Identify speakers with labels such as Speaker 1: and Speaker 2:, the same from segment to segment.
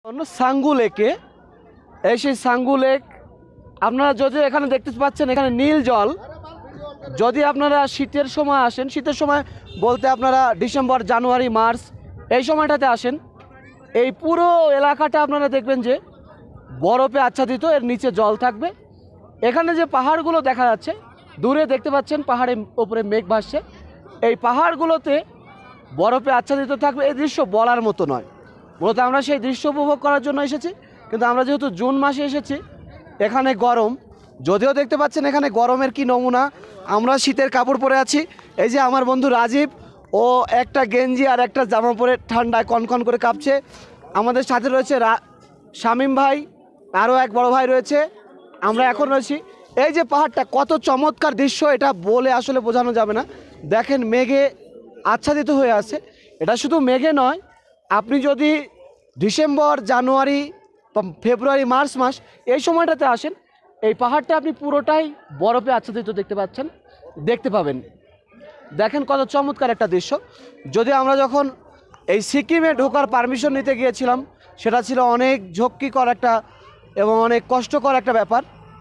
Speaker 1: সাঙ্গু লেকে, এই সেই সাঙ্গু লেক আপনারা যদি এখানে দেখতে পাচ্ছেন, এখানে নীল জল। যদি আপনারা শীতের সময় আসেন, শীতের সময় বলতে আপনারা ডিসেম্বর, জানুয়ারি, মার্চ এই সময়টাতে আসেন, এই পুরো এলাকাটা আপনারা দেখবেন যে বরফে আচ্ছাদিত, এর নিচে জল থাকবে। এখানে যে পাহাড়গুলো দেখা যাচ্ছে, দূরে দেখতে পাচ্ছেন পাহাড়ের ওপরে মেঘ ভাসছে, এই পাহাড়গুলোতে বরফে আচ্ছাদিত থাকবে। এই দৃশ্য বলার মতো নয়। মূলত আমরা সেই দৃশ্য উপভোগ করার জন্য এসেছি, কিন্তু আমরা যেহেতু জুন মাসে এসেছি, এখানে গরম, যদিও দেখতে পাচ্ছেন এখানে গরমের কি নমুনা। আমরা শীতের কাপড় পরে আছি। এই যে আমার বন্ধু রাজীব, ও একটা গেঞ্জি আর একটা জামা পরে ঠান্ডায় কনকন করে কাঁপছে। আমাদের সাথে রয়েছে শামীম ভাই, আরও এক বড় ভাই রয়েছে। আমরা এখন রয়েছি, এই যে পাহাড়টা কত চমৎকার দৃশ্য, এটা বলে আসলে বোঝানো যাবে না। দেখেন মেঘে আচ্ছাদিত হয়ে আছে। এটা শুধু মেঘে নয়, আপনি যদি ডিসেম্বর, জানুয়ারি, ফেব্রুয়ারি, মার্চ মাস এই সময়টাতে আসেন, এই পাহাড়টা আপনি পুরোটাই বরফে আচ্ছাদিত দেখতে পাবেন। দেখেন কত চমৎকার একটা দৃশ্য। যদি আমরা যখন এই সিকিমে ঢোকার পারমিশন নিতে গিয়েছিলাম, সেটা ছিল অনেক ঝক্কিকর একটা এবং অনেক কষ্টকর একটা ব্যাপার।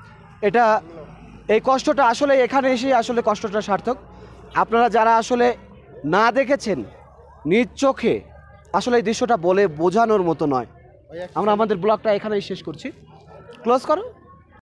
Speaker 1: এই কষ্টটা আসলে এখানে এসেই আসলে কষ্টটা সার্থক। আপনারা যারা আসলে না দেখেছেন নিজ চোখে, আসলে এই দৃশ্যটা বলে বোঝানোর মতো নয়। আমরা আমাদের ব্লগটা এখানেই শেষ করছি। ক্লোজ করো।